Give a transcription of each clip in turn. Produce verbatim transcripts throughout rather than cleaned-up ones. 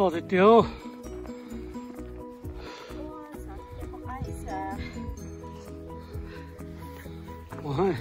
to thì tiêu. Ôi.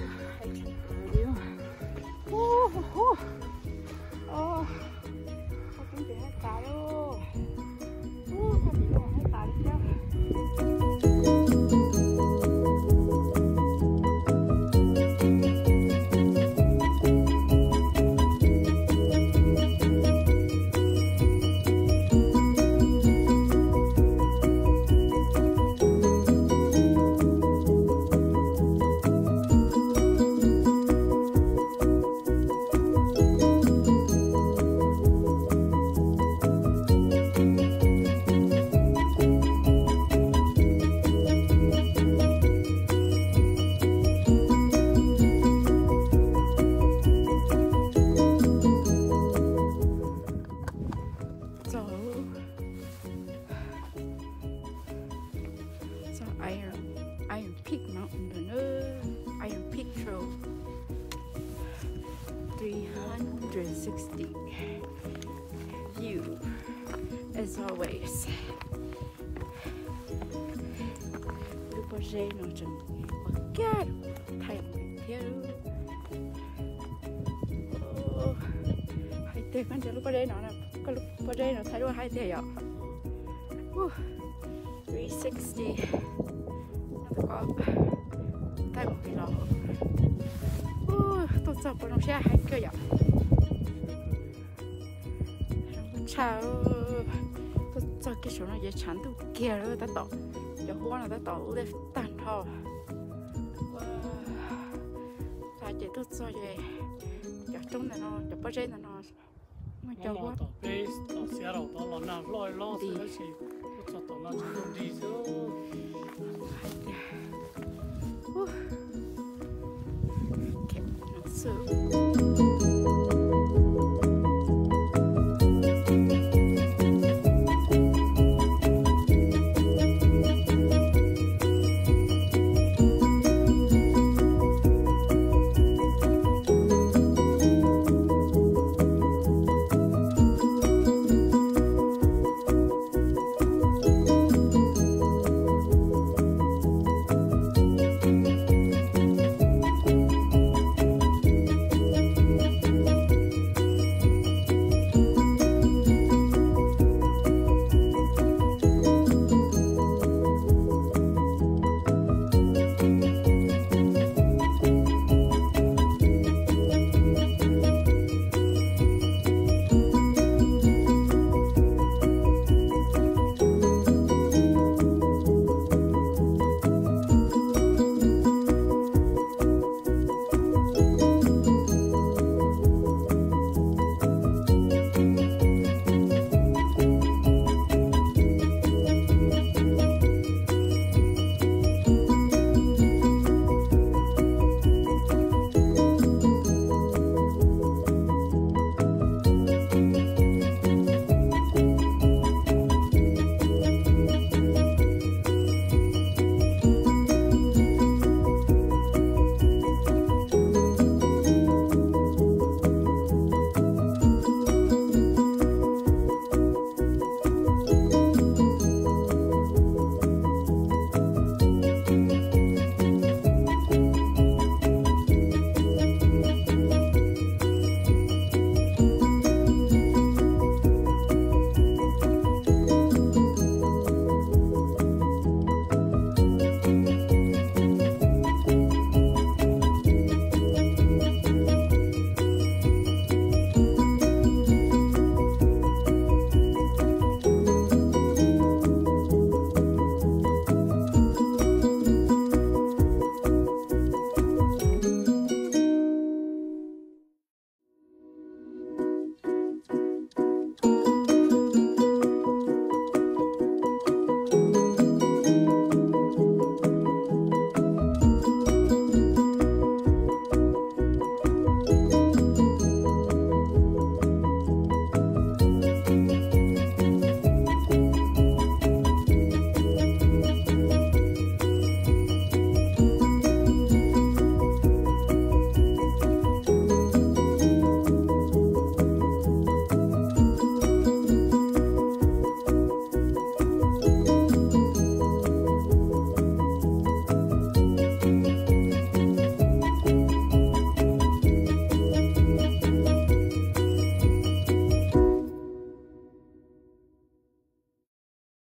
Iron, Iron Peak Mountain, no, Iron Peak Trail, three hundred sixty view, as always. Lúc bao giờ nó chẳng có cái thay mình theo, hai tay con chẳng lúc bao giờ nó là, có lúc bao giờ nó thay đổi hai tay ạ. three sixty. Có tay một cái lò, tôi sợ bọn nó sẽ hay cơ vậy. Chào, tôi sợ cái số nó dễ chán tôi kia rồi ta tỏ, giờ hoa là ta tỏ left tàn thò. Tại chỉ tôi sợ vậy, giờ trong này nó, giờ bao giờ nó, mà giờ hoa. Cái tỏ xe đầu tỏ lò nào lôi lo thì nó chỉ, cho tỏ nó chỉ không đi chứ. Okay, so